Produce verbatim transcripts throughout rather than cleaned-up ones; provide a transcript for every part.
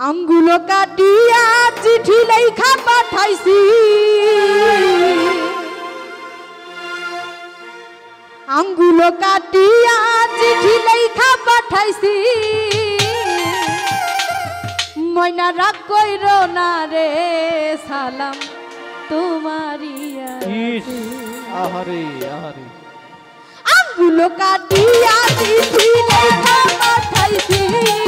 আঙ্গুলো কাটিয়া চিঠি লেখা পাঠাইছি আঙ্গুলো কাটিয়া চিঠি লেখা পাঠাইছি ময়না রাগ কইরো না রে সালাম তোমারি আহারে আহারে আঙ্গুলো কাটিয়া চিঠি লেখা পাঠাইছি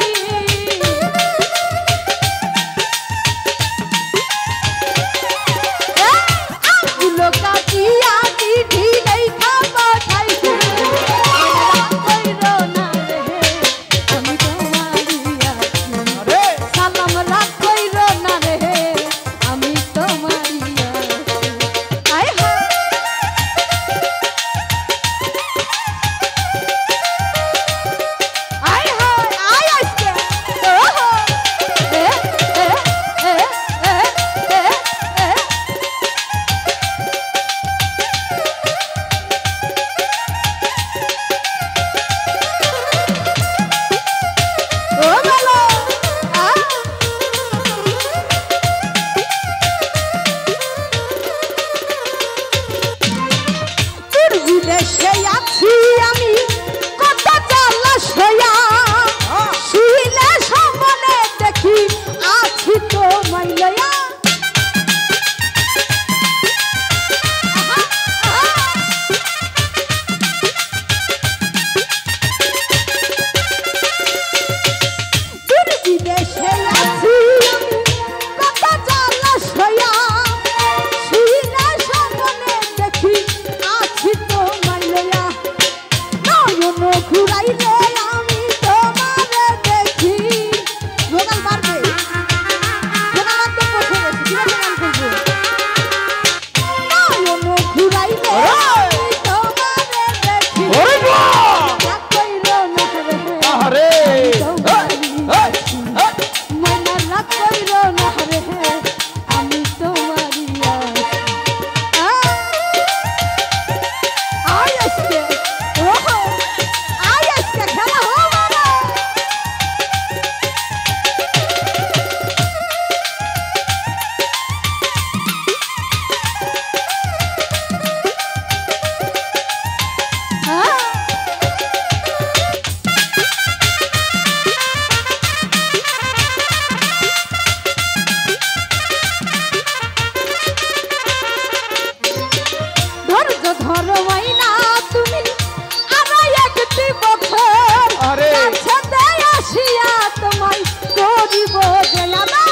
আঙ্গুলো কাটিয়া চিঠি লেখা পাঠাইছি কইরো না রে আমি তোমারি আরে সালাম রাগ কইরো না রে আমি তোমারি আয় হায় আয় হায় আয় আজকে ওহো এ এ এ এ এ এ ও ভালো আ তোর বিদেশে আছি আমি কত চালাস হইয়া শুইলে সামনে দেখি আছি তো মাইলয়া তোর বিদেশে আছি আমি কত চালাস হইয়া শুইলে সামনে দেখি আছি তো মাইলয়া নয়ন ঘুরাইলে আমি তোমারে দেখি ভোগাল পারবে ভোগাল তো বসে গেছে কিভাবে গান করবো নয়ন ঘুরাইলে আমি তোমারে দেখি ওরে বাহ! রাগ কইরো না রে আহারে ময়না রাগ কইরো না রে আমি তোমারি আয় আজকে ওহো আয় আজকে খেলা হবে না হ্যাঁ ধৈর্য ধরো মাইনা তুমি আরো একটি বছর আরে! কাছে আসিয়া তোমায় করিব জেলানা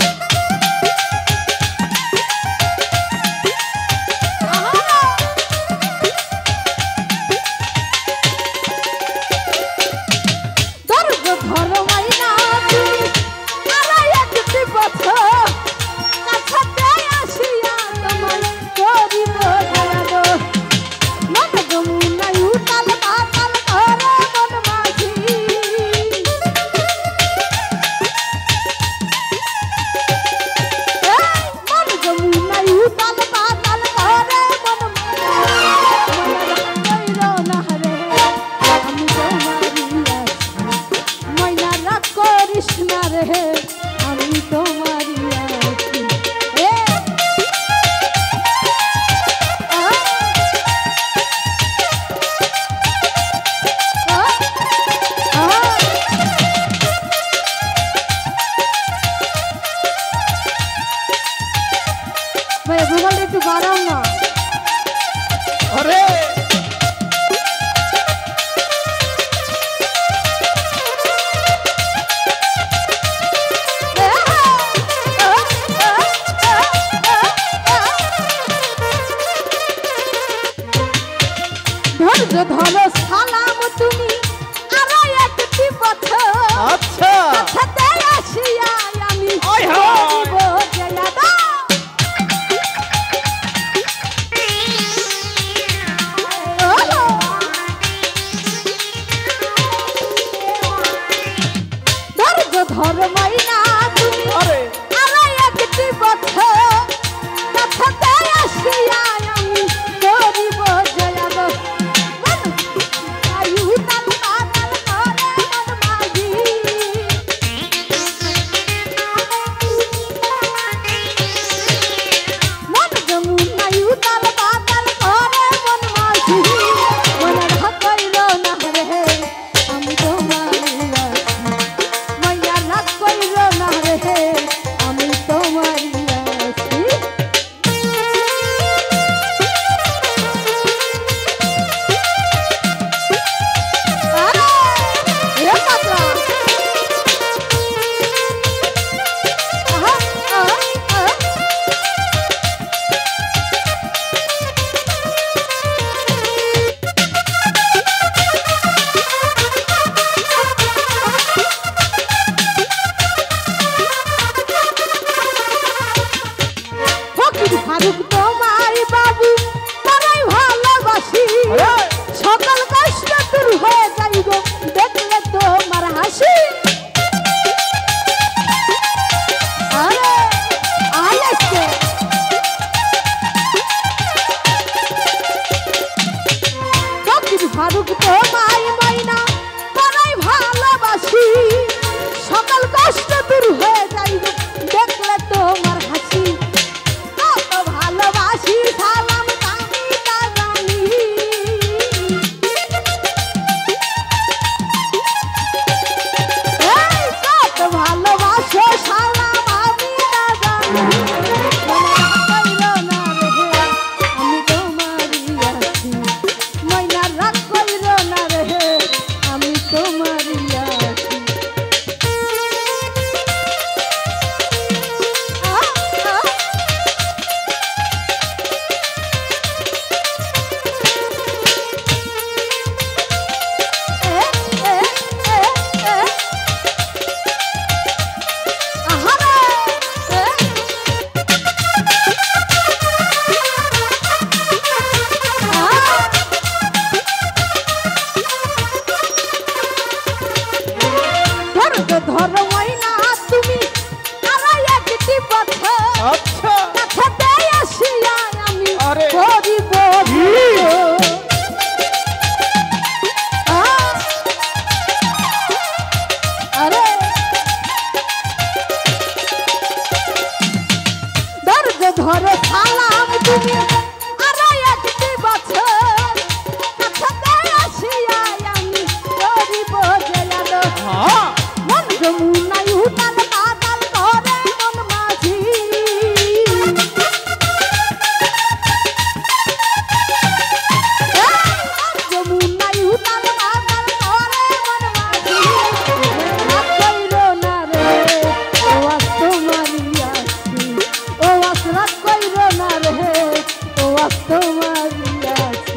ধৈর্য ধরো মাইনা তুমি আরো একটি বছর কাছে আসিয়া তোমায় করিব জেলানা মন যমুনায় উতাল পাতাল করে মন মাঝি এই মন যমুনায় উতাল পাতাল করে মন ময়না রাগ করিস না রে আমি তোমারি আছি এ আ আ ভাই ভোগালটা একটু বাড়াও না আরে ধৈর্য ধরো সালাম তুমি আরো একটি বছর আচ্ছা সাথে আসিয়া আমি আয় হায়! করিব জেলাদা ওহো! ধৈর্য ধরো মাইনা তুমি আরে আরো একটি বছর সাথে আসিয়া আমি করিব জেলাদা আয়ু তাল পাতাল করে মন মাঝি ফারুক তোমায় বাবু তারাই ভালোবাসি সকল কষ্ট দূর হয়ে যাইব দেখলে তোমার হাসি আরে আইসে ফকির ফারুক তোমায় মাইনা তারাই ভালোবাসি সকল কষ্ট দূর হয়ে যাইব দেখলে তোমার হাসি কত ভালোবাসি সালাম আমি তা জানি এই কত ভালোবাসো সালাম আমি তা জানি আমি তোমারই আছি ময়না রাগ কইরো না রে আমি তোমারই আছি ধর ময়না তুমি আড়াই একটি বছর আচ্ছা কাছে আসিয়া আমি আরে। করিব আরে দর্দ ধরে সালাম তুমি আড়াই একটি বছর কাছে আসিয়া আমি করিব জেলালো হ্যাঁ মন যমুনাই উতাল পাতাল করে মন মাঝি মন যমুনাই উতাল পাতাল করে মন মাঝি রাগ কইরো না রে ও আজ তোমারই আছি ও আজ রাগ কইরো না রে ও আজ তোমারই আছি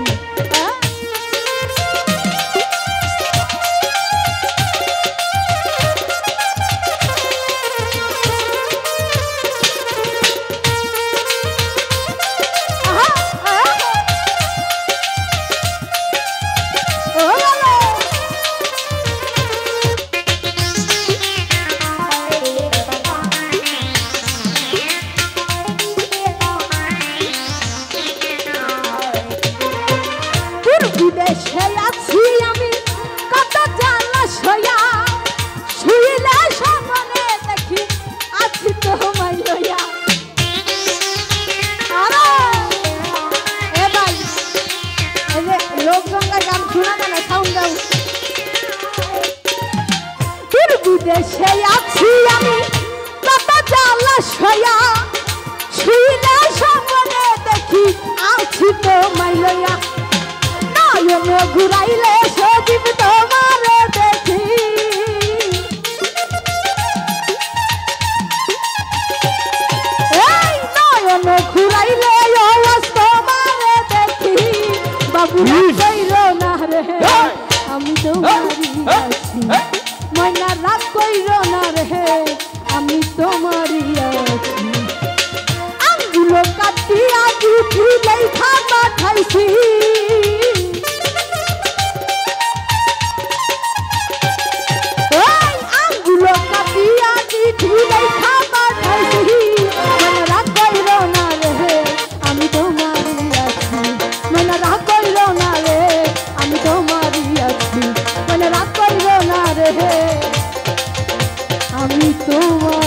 বিদেশে আছি আমি কত জ্বালা সয়া শুইলে সামনে দেখি আছি তোমায় লইয়া আরে এ ভাই এই যে লোকজনকে গান শোনা না সাউন্ড দাও তোর বিদেশে আছি আমি কত জ্বালা সয়া শুইলে সামনে দেখি আছি তোমায় লইয়া নয়ন ঘুরাইলে সজীব তোমারে দেখি এই নয়ন ঘুরাইলে আওয়াজ তোমারে দেখি বাবু কইরো না রে আমি তোমারই আছি ময়না রাগ কইরো না রে আমি তোমারই আছি আঙ্গুলো কাটিয়া দুটি লেখা পাঠাইছি আমি তোমার